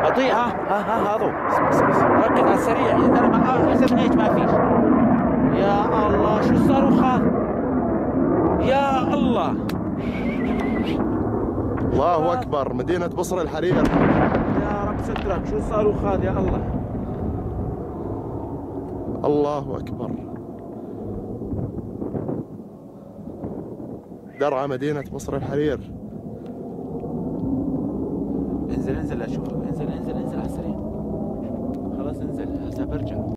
اطيء. ها هذو ركز على السريع. اذا انا ما احسن من هيك ما فيش. يا الله شو الصاروخ هذا؟ يا الله الله اكبر. مدينة بصر الحرير. يا رب سترك. شو الصاروخ هذا يا الله؟ الله اكبر. درعا مدينة بصر الحرير. انزل اشوف. انزل على السريع. خلاص انزل هسه برجع.